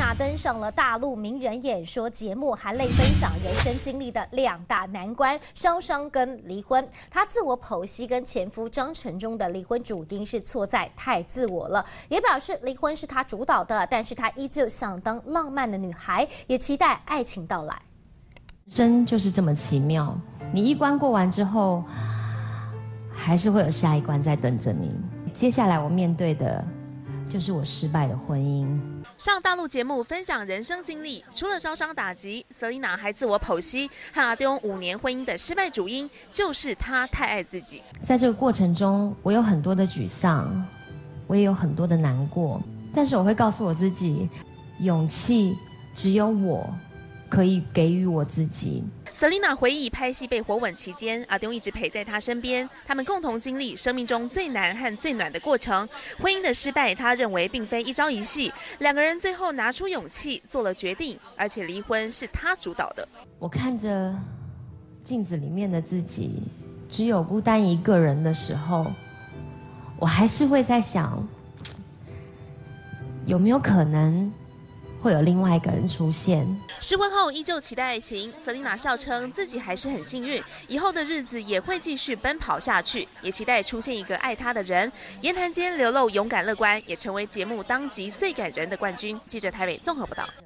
娜登上了大陆名人演说节目，含泪分享人生经历的2大难关：烧伤跟离婚。她自我剖析跟前夫张承忠的离婚主因是错在太自我了，也表示离婚是她主导的，但是她依旧想当浪漫的女孩，也期待爱情到来。 真就是这么奇妙，你一关过完之后，还是会有下一关在等着你。接下来我面对的就是我失败的婚姻。 上大陆节目分享人生经历，除了招商打击，Selina 还自我剖析，和阿丢5年婚姻的失败主因就是她太爱自己。 在这个过程中，我有很多的沮丧，我也有很多的难过，但是我会告诉我自己，勇气只有我可以给予我自己。 Selina 回忆拍戏被火吻期间，阿丢一直陪在她身边，他们共同经历生命中最难和最暖的过程。婚姻的失败，她认为并非一朝一夕，2个人最后拿出勇气做了决定，而且离婚是她主导的。 我看着镜子里面的自己，只有孤单一个人的时候，我还是会在想，有没有可能会有另外一个人出现。 失婚后依旧期待爱情，Selina 笑称自己还是很幸运，以后的日子也会继续奔跑下去，也期待出现一个爱她的人。言谈间流露勇敢乐观，也成为节目当集最感人的冠军。记者台北综合报道。